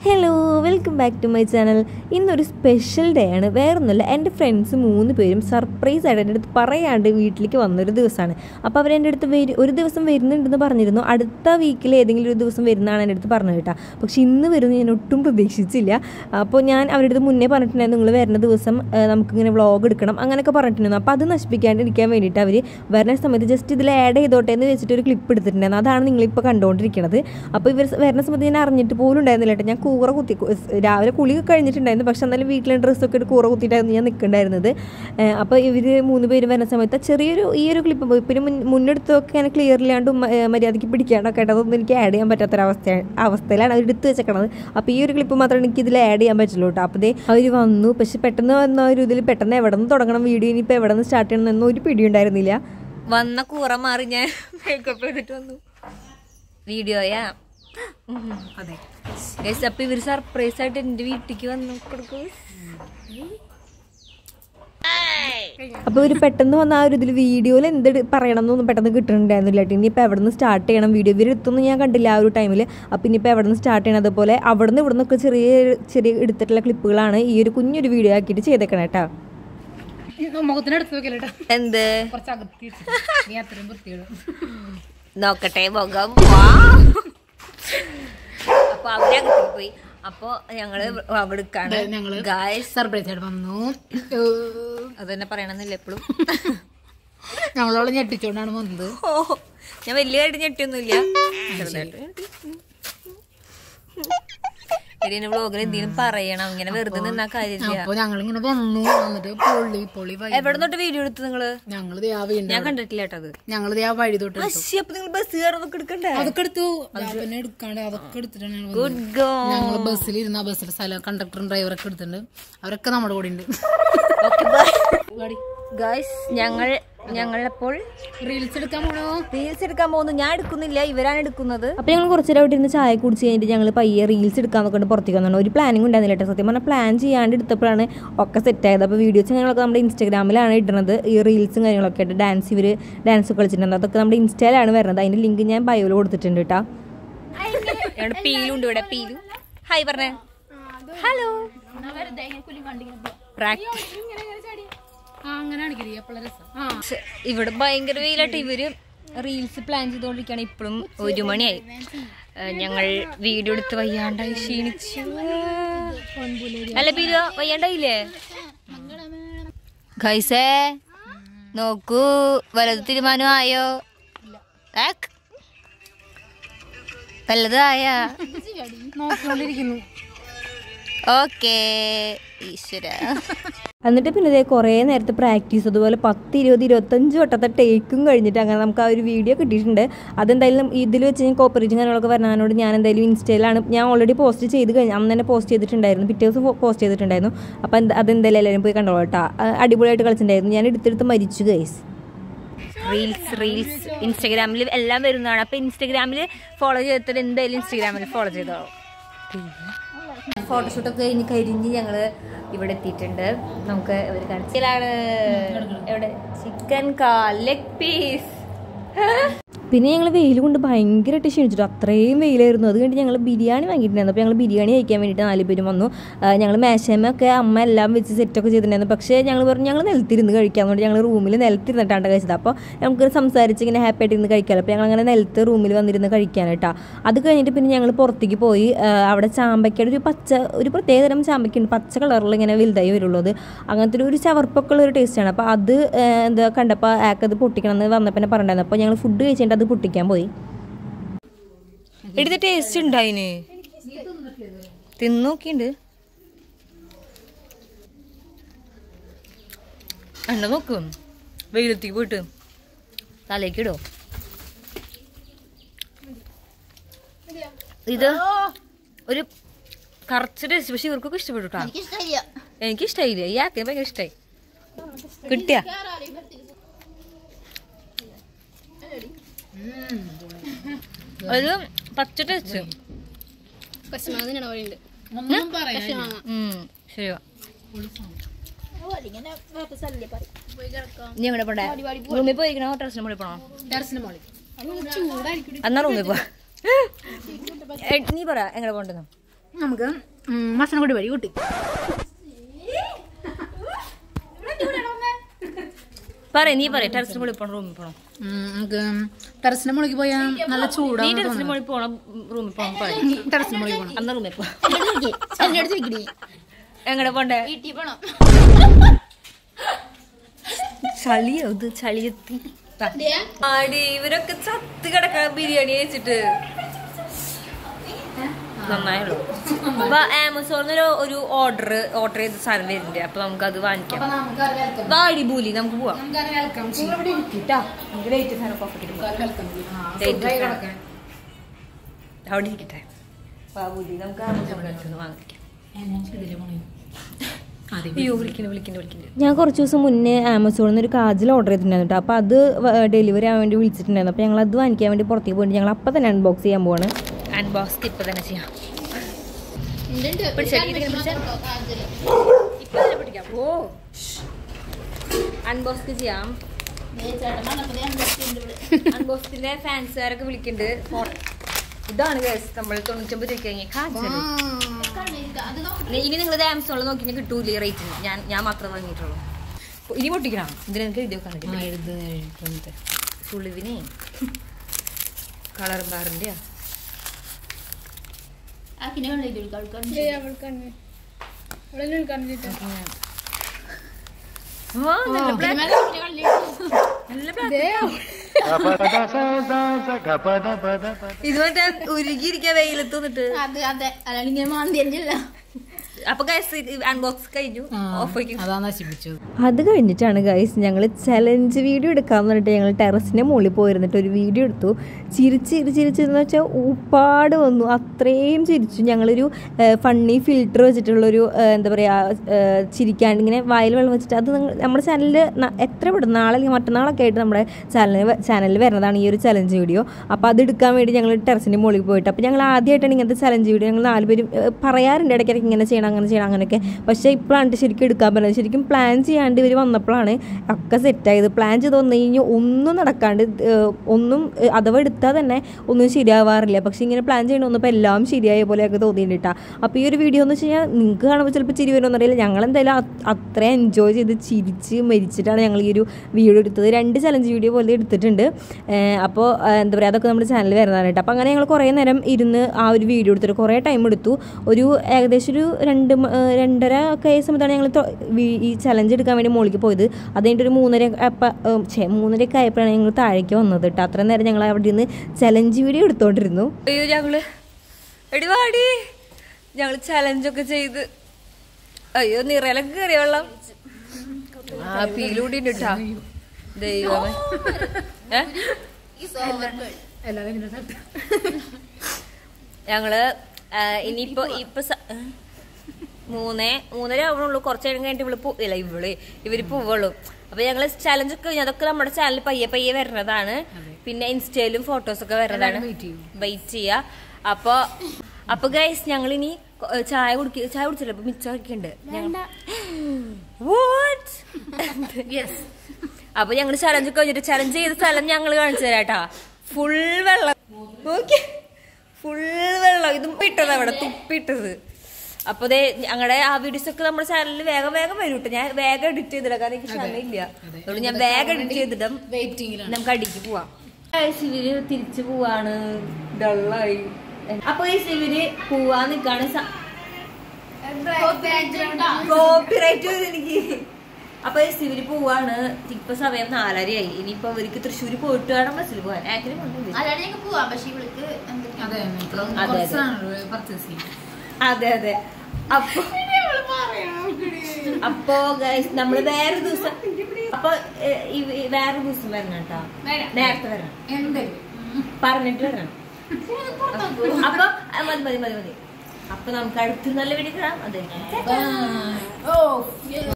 Hello welcome back to my channel. ഇന്നൊരു special day ആണ്. വേറൊന്നുമില്ല, എൻ്റെ ഫ്രണ്ട്സ് 3 പേരും സർപ്രൈസായിട്ട് എൻ്റെ അടുത്ത് പറയാണ്ട് വീട്ടിലേക്ക് വന്നൊരു ദിവസമാണ്. അപ്പോൾ അവരെൻ്റെ അടുത്ത് ഒരു ദിവസം വരുന്നുണ്ടെന്ന് പറഞ്ഞിരുന്നു. അടുത്ത വീക്കിൽ ഏതെങ്കിലും ഒരു ദിവസം വരുന്നതാണ് എൻ്റെ അടുത്ത് പറഞ്ഞത് കേട്ടോ. പക്ഷേ ഇന്ന് വരുന്നു ഞാൻ ഒട്ടും പ്രതീക്ഷിച്ചില്ല. അപ്പോൾ ഞാൻ അവരുടെ അടുത്ത് മുന്നേ പറഞ്ഞിട്ടുണ്ടായിരുന്നു, നിങ്ങൾ വരുന്ന ദിവസം നമുക്കിങ്ങനെ വ്ളോഗ് എടുക്കണം അങ്ങനെയൊക്കെ പറഞ്ഞിട്ടുണ്ടായിരുന്നു. അപ്പോൾ അത് നശിപ്പിക്കാണ്ടിരിക്കാൻ വേണ്ടിയിട്ട് അവർ വരുന്ന സമയത്ത് ജസ്റ്റ് ഇതിൽ ആഡ് ചെയ്തോട്ടെ എന്ന് വെച്ചിട്ട് ഒരു ക്ലിപ്പ് എടുത്തിട്ടുണ്ടായിരുന്നു. അതാണ് നിങ്ങളിപ്പോൾ കണ്ടുകൊണ്ടിരിക്കുന്നത്. അപ്പോൾ ഇവർ വരുന്ന സമയത്ത് ഞാൻ അറിഞ്ഞിട്ട് പോലും ഉണ്ടായിരുന്നില്ല കേട്ടോ. ഞാൻ കൂറ കുത്തി രാവിലെ കുളി കഴിഞ്ഞിട്ടുണ്ടായിരുന്നു, പക്ഷെ എന്നാലും വീട്ടിലെ ഡ്രസ്സൊക്കെ ഇട്ട് കൂറ കുത്തിയിട്ടായിരുന്നു ഞാൻ നിൽക്കുന്നുണ്ടായിരുന്നത്. അപ്പോൾ ഇവർ 3 പേര് വരുന്ന സമയത്ത് ഈ ഒരു ക്ലിപ്പ് പോയി പിന്നെ മുന്നെടുത്തൊക്കെ ഞാൻ ക്ലിയർ ഇല്ലാണ്ട് മര്യാദയ്ക്ക് പിടിക്കാണ്ടൊക്കെ ആയിട്ട് അതൊന്നും എനിക്ക് ആഡ് ചെയ്യാൻ പറ്റാത്തൊരവസ്ഥയിലാണ് അവർ എടുത്ത് വെച്ചേക്കണത്. അപ്പോൾ ഈ ഒരു ക്ലിപ്പ് മാത്രമേ എനിക്ക് ഇതിൽ ആഡ് ചെയ്യാൻ പറ്റുള്ളൂ കേട്ടോ. അപ്പോൾ അവർ വന്നു, പക്ഷെ പെട്ടെന്ന് വന്ന ഒരു ഇതിൽ പെട്ടെന്ന് എവിടെ നിന്ന് തുടങ്ങണം വീഡിയോ, ഇനിയിപ്പോൾ എവിടെ നിന്ന് സ്റ്റാർട്ട് ചെയ്യണം എന്നൊരു പിടി ഉണ്ടായിരുന്നില്ല. വന്ന കൂറ മാറി ഞാൻ മേക്കപ്പ് ചെയ്തിട്ട് വന്നു വീഡിയോയാ. അതെ, അപ്പൊ ഇവര് സർപ്രൈസ് ആയിട്ട് എന്റെ വീട്ടിലേക്ക് വന്നു കൊടുക്കും. അപ്പോൾ ഇവർ പെട്ടെന്ന് വന്ന ആ ഒരു ഇതിൽ വീഡിയോയിൽ എന്ത് പറയണം എന്നൊന്നും പെട്ടെന്ന് കിട്ടുന്നുണ്ടായിരുന്നില്ല. ഇനിയിപ്പോൾ എവിടെ നിന്ന് സ്റ്റാർട്ട് ചെയ്യണം വീഡിയോ, ഇവരെടുത്തൊന്നും ഞാൻ കണ്ടില്ല ആ ഒരു ടൈമിൽ. അപ്പോൾ ഇനിയിപ്പോൾ എവിടെ നിന്ന് സ്റ്റാർട്ട് ചെയ്യണം, അതുപോലെ അവിടെ നിന്ന് ഇവിടെ നിന്നൊക്കെ ചെറിയ എടുത്തിട്ടുള്ള ക്ലിപ്പുകളാണ് ഈ ഒരു കുഞ്ഞൊരു വീഡിയോ ആക്കിയിട്ട് ചെയ്തേക്കണം കേട്ടോ. എന്ത് നോക്കട്ടെ മുഖം. അപ്പൊ അവരകത്തേക്ക് പോയി. അപ്പൊ ഞങ്ങള് അവിടേക്കാണ് സർപ്രൈസ് ആയിട്ട് വന്നു. അതന്നെ പറയണമെന്നില്ല എപ്പോഴും. ഞങ്ങളോട് ഞെട്ടിച്ചോണ്ടാണ് വന്നത്. ഞാൻ വലിയതായിട്ട് ഞെട്ടിയൊന്നുമില്ല, വ്ളോഗിൽ എന്തെങ്കിലും പറയണം, ഇങ്ങനെ വെറുതെ നിന്നാ കാര്യമില്ല. അപ്പൊ ഞങ്ങളിങ്ങനെ വന്നു, വന്നിട്ട് പൊളി എവിടെ തൊട്ട് വീഡിയോ എടുത്തു നിങ്ങള്? ഞാൻ കണ്ടിട്ടില്ല കേട്ടോ. അത് ഞങ്ങള് ആ വഴി തൊട്ട്. അപ്പൊ നിങ്ങൾ ബസ് കയറൊക്കെ എടുക്കണ്ടേ? അതൊക്കെ എടുത്തു, പിന്നെ എടുക്കാണ്ട് അതൊക്കെ എടുത്തിട്ടാണ് ഞങ്ങള് ബസ്സിലിരുന്ന ബസ്സിലെ സ്ഥലം കണ്ടക്ടറും ഡ്രൈവറൊക്കെ എടുത്തിട്ടുണ്ട്. അവരൊക്കെ നമ്മുടെ കൂടെ ഉണ്ട്. ഞങ്ങളപ്പോൾ റീൽസ് എടുക്കാൻ പോകുന്നു. ഞാൻ എടുക്കുന്നില്ല, ഇവരാണ് എടുക്കുന്നത്. അപ്പോൾ ഞങ്ങൾ കുറച്ച് നേരം അവിടെ ഇരുന്ന് ചായ കുടിച്ച് കഴിഞ്ഞിട്ട് ഞങ്ങൾ പയ്യെ റീൽസ് എടുക്കാൻ നോക്കിയിട്ട് പുറത്തേക്ക് വന്നു. ഒരു പ്ലാനിങ് ഉണ്ടായിരുന്നില്ല കേട്ടോ. സത്യം പറഞ്ഞാൽ പ്ലാൻ ചെയ്യാണ്ട് എടുത്തപ്പോഴാണ് ഒക്കെ സെറ്റായത്. അപ്പോൾ വീഡിയോസ് ഞങ്ങളൊക്കെ നമ്മുടെ ഇൻസ്റ്റാഗ്രാമിലാണ് ഇടുന്നത്. ഈ റീൽസും കാര്യങ്ങളൊക്കെ ആയിട്ട് ഇവർ ഡാൻസ് കളിച്ചിട്ടുണ്ട്. അതൊക്കെ നമ്മുടെ ഇൻസ്റ്റയിലാണ് വരുന്നത്. അതിൻ്റെ ലിങ്ക് ഞാൻ ബയോയിൽ കൊടുത്തിട്ടുണ്ട് കേട്ടോ. പീലുണ്ട് ഇവിടെ. പീലു ഹായ് പറഞ്ഞേ. ഹലോ. ഇവിടെ ഭയങ്കര വെയിലായിട്ട് ഇവര് റീൽസ് പ്ലാൻ ചെയ്തോണ്ടിരിക്കുകയാണ്. ഇപ്പോഴും 1 മണിയായി. ഞങ്ങൾ വീഡിയോ എടുത്ത് വയ്യാണ്ടായി ക്ഷീണിച്ചു. അല്ല പീരോ, വയ്യാണ്ടായില്ലേ? ഗൈസേ നോക്കൂ, വലത് തീരുമാനം ആയോ? വല്ലതായ നോക്കിക്കൊണ്ടിരിക്കുന്നു. ഓക്കേ ഈശ്വര. എന്നിട്ട് പിന്നെ ഇതേ കുറേ നേരത്തെ പ്രാക്ടീസ്, അതുപോലെ 10, 20, 25 വട്ടത്തെ ടേക്കും കഴിഞ്ഞിട്ട് അങ്ങനെ നമുക്ക് ആ ഒരു വീഡിയോ കിട്ടിയിട്ടുണ്ട്. അതെന്തായാലും ഇതിൽ വെച്ച് ഞാൻ കോപ്പറേറ്റും കാര്യങ്ങളൊക്കെ വരാനോട് ഞാൻ എന്തായാലും ഇൻസ്റ്റയിലാണ് ഞാൻ ഓൾറെഡി പോസ്റ്റ് ചെയ്ത് കഴിഞ്ഞു. അന്ന് തന്നെ പോസ്റ്റ് ചെയ്തിട്ടുണ്ടായിരുന്നു, പിറ്റേ ദിവസം പോസ്റ്റ് ചെയ്തിട്ടുണ്ടായിരുന്നു. അപ്പം അതെന്തായാലും എല്ലാവരും പോയി കണ്ടോളൂ കേട്ടോ. അടിപൊളിയായിട്ട് കളിച്ചിട്ടുണ്ടായിരുന്നു. ഞാൻ എടുത്തെടുത്ത് മരിച്ചു ഗൈസ്. റീൽസ് ഇൻസ്റ്റാഗ്രാമിൽ എല്ലാം വരുന്നതാണ്. അപ്പം ഇൻസ്റ്റാഗ്രാമിൽ ഫോളോ ചെയ്തിട്ട് എന്തായാലും ഇൻസ്റ്റാഗ്രാമിൽ ഫോളോ ചെയ്തോളൂ. ഫോട്ടോഷൂട്ടൊക്കെ കരിഞ്ഞ് ഞങ്ങൾ ഇവിടെ എത്തിയിട്ടുണ്ട്. നമുക്ക് ഒരു കടച്ചിലാണ്. എവിടെ ചിക്കൻ കാൽ ലെഗ് പീസ്. പിന്നെ ഞങ്ങൾ വെയിൽ കൊണ്ട് ഭയങ്കരമായിട്ട് ക്ഷണിച്ചിട്ടു. അത്രയും വെയിലായിരുന്നു. അത് കഴിഞ്ഞിട്ട് ഞങ്ങൾ ബിരിയാണി വാങ്ങിയിട്ടുണ്ടായിരുന്നു. അപ്പോൾ ഞങ്ങൾ ബിരിയാണി കഴിക്കാൻ വേണ്ടിയിട്ട് 4 പേരും വന്നു. ഞങ്ങൾ മേശമൊക്കെ അമ്മ എല്ലാം വെച്ച് സെറ്റൊക്കെ ചെയ്തിട്ടുണ്ടായിരുന്നു. പക്ഷേ ഞങ്ങൾ പറഞ്ഞു ഞങ്ങൾ നിലത്തിരുന്ന് കഴിക്കാൻ വേണ്ടി ഞങ്ങൾ റൂമിൽ നിലത്തിരുന്നിട്ടാണ് കഴിച്ചത്. അപ്പോൾ നമുക്ക് സംസാരിച്ച് ഇങ്ങനെ ഹാപ്പി ആയിട്ട് ഇരുന്ന് കഴിക്കാമല്ലോ. അപ്പോൾ ഞങ്ങൾ അങ്ങനെ നിലത്ത് റൂമിൽ വന്നിരുന്ന് കഴിക്കാനായിട്ടാ. അത് കഴിഞ്ഞിട്ട് പിന്നെ ഞങ്ങൾ പുറത്തേക്ക് പോയി. അവിടെ ചാമ്പയ്ക്കയുടെ ഒരു പ്രത്യേകതരം ചാമ്പയ്ക്കുണ്ട്, പച്ച കളറിൽ ഇങ്ങനെ വലുതായി വരുള്ളൂ. അത് അങ്ങനത്തെ ഒരു ചവർപ്പൊക്കെ ഉള്ള ഒരു ടേസ്റ്റാണ്. അപ്പോൾ അത് എന്താ കണ്ടപ്പോൾ ആക്കത് പൊട്ടിക്കണം എന്ന് വന്നപ്പോൾ തന്നെ പറഞ്ഞിട്ടുണ്ടായിരുന്നു. അപ്പോൾ ഞങ്ങൾ ഫുഡ് കഴിച്ചിട്ട് അത് പൊട്ടിക്കാൻ പോയി. എടുത്ത ടേസ്റ്റ് ഉണ്ടായിന്, തിന്നോക്കിണ്ട്. എണ്ണ നോക്കും, വെയിലത്തേക്ക് പോയിട്ട് തലേക്കിടോ. ഇത് ഒരു കറച്ച് ടേസ്റ്റ്, പക്ഷെ ഇവർക്കൊക്കെ ഇഷ്ടപ്പെട്ടു കേട്ടോ. എനിക്കിഷ്ടായില്ല, ഈ ആക്കിന് ഭയങ്കര ഇഷ്ടായി. കിട്ടിയ ഒരു പച്ച ടേസ്റ്റ്. ശരിയാ. നീ എങ്ങനെ പോണ്ടേ? റൂമിൽ പോയിരിക്കണോ ടെറസിന് മുകളിൽ പോണോ? എന്നാ റൂമിൽ പോ. നീ പറ എങ്ങനെ പോണ്ടെന്ന്. നമുക്ക് ഭക്ഷണം കൂടി വഴി കൂട്ടി നീ പറ ടെറസിന് മുകളിൽ പോണം റൂമിൽ പോണം. നമുക്ക് ടെറസിന്റെ മുകളിൽ പോയാൽ നല്ല ചൂടാണ്. ടെറസിന് മുകളിൽ പോണം റൂമിൽ പോണം. ടെറസിന് മുകളിൽ പോകണം. അന്ന് റൂമിൽ പോവാം. എങ്ങടെ പോണ്ടേ? ചളിയോ ഇത് ചളിയെത്തി. ആടി ഇവരൊക്കെ ചത്ത് കിടക്ക ബിരിയാണി കഴിച്ചിട്ട്. നന്നായുള്ളൂ. അപ്പൊ ആമസോണിൽ ഒരു ഓർഡർ ചെയ്ത സാധനം വരുന്നുണ്ട്. അപ്പൊ നമുക്ക് അത് വാങ്ങിക്കാം. വാടി ബൂലി നമുക്ക് പോവാം. അവിടെ ഇരിക്കട്ടെ. ബൂലി നമുക്ക് ആമസോണിൽ വാങ്ങിക്കാം. ഞാൻ കുറച്ച് ദിവസം മുന്നേ ആമസോണിൽ നിന്ന് ഒരു കാജൽ ഓർഡർ ചെയ്തിട്ടുണ്ടായിരുന്നു കേട്ടോ. അപ്പോൾ അത് ഡെലിവറി ആവാൻ വേണ്ടി വിളിച്ചിട്ടുണ്ടായിരുന്നു. അപ്പോൾ ഞങ്ങൾ അത് വാങ്ങിക്കാൻ വേണ്ടി പുറത്തേക്ക് പോയിട്ട് ഞങ്ങൾ അപ്പം തന്നെ അൺബോക്സ് ചെയ്യാൻ പോവാണ്. അൺബോക്സ് ഇപ്പം തന്നെ ചെയ്യാം. അൺബോക്സ് ചെയ്യാം. അൺബോക്സിന്റെ ഫാൻസുകാരൊക്കെ വിളിക്കുന്നുണ്ട്. ഇതാണ് നമ്മൾ 99 രൂപ ഇനി നിങ്ങൾ ആമസോണിൽ നോക്കി കിട്ടൂലേ റേറ്റിന്. ഞാൻ മാത്രം വാങ്ങിയിട്ടുള്ളൂ. ഇനി പൊട്ടിക്കണം. ഇതിനെനിക്ക് എഴുതി വെക്കാൻ സുളിവിനെ കളർ ബാറിന്റെ ഇത് മറ്റേ ഉരുകിയിരിക്കാൻ വെയിലത്ത് നിന്നിട്ട്. അപ്പൊ അൺബോക്സ് കഴിഞ്ഞു. അത് കഴിഞ്ഞിട്ടാണ് ഗൈസ് ഞങ്ങൾ ചലഞ്ച് വീഡിയോ എടുക്കാന്ന് പറഞ്ഞിട്ട് ഞങ്ങൾ ടെറസിന്റെ മുകളിൽ പോയിരുന്നിട്ട് ഒരു വീഡിയോ എടുത്തു. ചിരിച്ചിരിച്ചെന്ന് വെച്ചാൽ ഊപ്പാട് വന്നു. അത്രയും ചിരിച്ചു. ഞങ്ങളൊരു ഫണ്ണി ഫിൽറ്റർ വെച്ചിട്ടുള്ളൊരു എന്താ പറയുക ചിരിക്കാണ്ട് ഇങ്ങനെ വായിൽ വെള്ളം വെച്ചിട്ട് അത് നമ്മുടെ ചാനലിൽ എത്ര പെടും നാളെ അല്ലെങ്കിൽ മറ്റന്നാളൊക്കെ ആയിട്ട് നമ്മുടെ ചാനലിൽ വരുന്നതാണ് ഈ ഒരു ചലഞ്ച് വീഡിയോ. അപ്പോൾ അത് എടുക്കാൻ വേണ്ടി ഞങ്ങൾ ടെറസിന്റെ മുകളിൽ പോയിട്ട് അപ്പോൾ ഞങ്ങൾ ആദ്യമായിട്ടാണ് ഇങ്ങനത്തെ ചലഞ്ച് വീഡിയോ ഞങ്ങൾ 4 പേരും പറയാറുണ്ട് ഇടയ്ക്കിടയ്ക്ക് ഇങ്ങനെ ചെയ്യണം അങ്ങനെ ചെയ്യണം അങ്ങനെയൊക്കെ. പക്ഷേ ഇപ്പോഴാണ് ശരിക്കും എടുക്കാൻ പറ്റുന്നത്. ശരിക്കും പ്ലാൻ ചെയ്യാണ്ട് ഇവർ വന്നപ്പോഴാണ് ഒക്കെ സെറ്റായത്. പ്ലാൻ ചെയ്ത് വന്നു കഴിഞ്ഞാൽ ഒന്നും നടക്കാണ്ട് ഒന്നും അഥവാ എടുത്താൽ തന്നെ ഒന്നും ശരിയാവാറില്ല. പക്ഷേ ഇങ്ങനെ പ്ലാൻ ചെയ്യണം വന്നപ്പോൾ എല്ലാം ശരിയായ പോലെയൊക്കെ തോന്നിയിട്ടാ. അപ്പോൾ ഈ ഒരു വീഡിയോ എന്ന് വെച്ച് കഴിഞ്ഞാൽ നിങ്ങൾക്ക് കാണുമ്പോൾ ചിലപ്പോൾ ചിരി വരുമെന്ന് അറിയില്ല. ഞങ്ങളെന്തായാലും അത്രയും എൻജോയ് ചെയ്ത് ചിരിച്ച് മരിച്ചിട്ടാണ് ഞങ്ങൾ ഈ ഒരു വീഡിയോ എടുത്തത്. 2 ചലഞ്ച് വീഡിയോ പോലെ എടുത്തിട്ടുണ്ട്. അപ്പോൾ എന്താ പറയുക അതൊക്കെ നമ്മുടെ ചാനലിൽ വരുന്നതാണ് കേട്ടോ. അപ്പോൾ അങ്ങനെ ഞങ്ങൾ കുറേ നേരം ഇരുന്ന് ആ ഒരു വീഡിയോ എടുത്തിട്ട് കുറേ ടൈം എടുത്തു. ഒരു ഏകദേശം ഒരു 2:30 ഒക്കെ ആയ സമയത്താണ് ഞങ്ങൾ ഈ ചലഞ്ച് എടുക്കാൻ വേണ്ടി മുകളിലേക്ക് പോയത്. അത് കഴിഞ്ഞിട്ട് ഒരു 3:30 ഒക്കെ ആയപ്പോഴാണ് ഞങ്ങൾ താഴേക്ക് വന്നത് കേട്ടോ. അത്രയും നേരം ഞങ്ങൾ അവിടെ നിന്ന് ചലഞ്ച് വീഡിയോ എടുത്തോണ്ടിരുന്നു. ഞങ്ങൾ ചലഞ്ചൊക്കെ ചെയ്ത് അയ്യോ നിറയിലൊക്കെ കയറിയ വെള്ളം പീലൂടി ഇട്ടാ ദൈവമേ. ഞങ്ങള് ഇനിയിപ്പോ 3:30 ആവണുള്ളൂ. കുറച്ച് നേരം കഴിഞ്ഞിട്ട് ഇവര് പോവുള്ളൂ. അപ്പൊ ഞങ്ങള് ചലഞ്ചൊക്കെ കഴിഞ്ഞു. അതൊക്കെ നമ്മുടെ ചാനലിൽ പയ്യെ വരുന്നതാണ്. പിന്നെ ഇൻസ്റ്റയിലും ഫോട്ടോസൊക്കെ വരുന്നതാണ്. വെയിറ്റ് ചെയ്യാ. അപ്പൊ ഗൈസ് ഞങ്ങളിനി ചായ കുടിച്ചില്ല. അപ്പൊ മിച്ചം ഒക്കെയുണ്ട്. അപ്പൊ ഞങ്ങള് ചലഞ്ച് കഴിഞ്ഞിട്ട് ചലഞ്ച് ചെയ്ത സ്ഥലം ഞങ്ങൾ കാണിച്ചു തരാട്ടാ. ഫുൾ വെള്ളം നോക്കി, ഫുൾ വെള്ളം. ഇതും ഇട്ടത് അവിടെ തുപ്പിട്ടത്. അപ്പൊ അതെ ഞങ്ങളുടെ ആ വീഡിയോസ് ഒക്കെ നമ്മുടെ ചാനലിൽ വേഗം വരും കേട്ടോ. ഞാൻ വേഗം എഡിറ്റ് ചെയ്തിടാം കാരണം എനിക്ക് ക്ഷമയില്ല. അതുകൊണ്ട് ഞാൻ വേഗം എഡിറ്റ് ചെയ്തിടാം. നമുക്ക് അടിക്ക് പോവാം. ഇവര് തിരിച്ചു പോവാണ്. ഡള്ളായി. അപ്പൊ ഇവര് പോവാൻ നിക്കാണ്. കോപ്പിറൈറ്റ് എനിക്ക്. അപ്പൊ ഇവര് പോവാണ്. ഇപ്പൊ സമയം 4:30 ഇനിയിപ്പൊ ഇവർക്ക് തൃശ്ശൂര് പോയിട്ട് വേണം ബസ്സിൽ പോവാൻ. അതെ. അപ്പൊ നമ്മള് വേറെ ദിവസം വരണം കേട്ടോ. നേരത്തെ വരണം പറഞ്ഞിട്ട് വരണം. അപ്പൊ മതി. അപ്പൊ നമുക്ക് അടുത്ത് നല്ല വീഡിയോ കാണാം. അതെ.